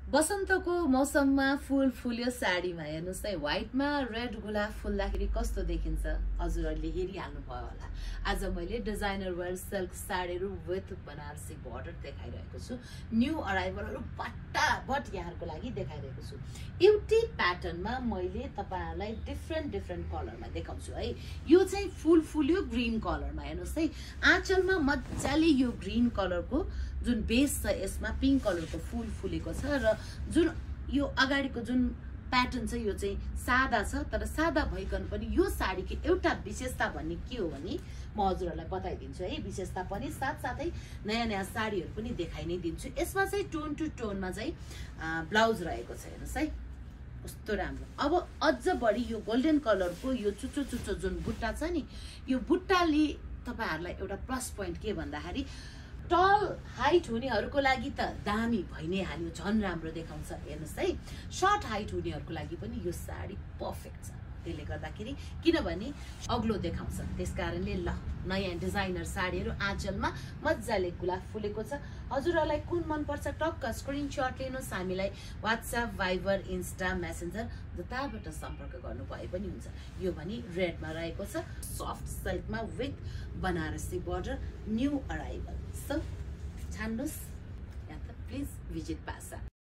बसन्तको मौसममा फूल फुल्यो साडीमा हेर्नुस् है व्हाइटमा रेड गुलाब फुल्दाखेरि कस्तो देखिन्छ हजुरहरुले हेरिहाल्नु भयो होला। आज मैले डिजाइनर वेयर सिल्क साडीहरु विथ बनारसी बॉर्डर देखाइरहेको छु। न्यू अराइभलहरु पट्टापट यहाँहरुको लागि देखाइरहेको छु। एउटै प्याटर्नमा मैले तपाईहरुलाई डिफरेन्ट कलरमा देखाउँछु है। यो चाहिँ फूल फुल्यो ग्रीन कलरमा हेर्नुस् है। आँचलमा मज्जाले यो ग्रीन कलरको जुन बेस छ यसमा पिंक कलरको फूल फुलेको छ र जुन यो अगाडिको जुन प्याटर्न छ यो चाहिँ सादा छ तर सादा भइकन पनि यो साडीको एउटा विशेषता भन्ने के हो भने म हजुरहरुलाई बताइदिन्छु है। विशेषता पनि साथसाथै नयाँ साडीहरु पनि देखाइ नै दिन्छु। यसमा चाहिँ टोन टु टोनमा चाहिँ ब्लाउज रहेको छ हेर्नुस् है कस्तो राम्रो। अब अझ बढी यो गोल्डन कलरको यो चुचो जुन बुट्टा छ नि यो बुट्टाले तपाईहरुलाई एउटा प्लस पोइन्ट के भन्दाखेरि टल हाइट हुनेहरुको लागि त दामी भइ नै हाल्यो, झन राम्रो देखाउँछ हेर्नुस् है। शर्ट हाइट हुनेहरुको लागि पनि यो साडी परफेक्ट छ। त्यसले गर्दाखेरि किनभने अग्लो देखाउँछ त्यसकारणले ल नयाँ डिजाइनर साडीहरु आँचलमा मज्जाले गुलाब फुलेको छ। हजुरहरुलाई कुन मन पर्छ टक्क स्क्रिनशट लिनुस्, हामीलाई व्हाट्सएप भाइबर इन्स्टा मेसेन्जर जताबाट सम्पर्क गर्नु भए पनि हुन्छ। यो पनि रेडमा रहेको छ सफ्ट सिल्कमा with Banarasi border new arrival. सो छान्नुस् या त प्लिज भिजिट पासा।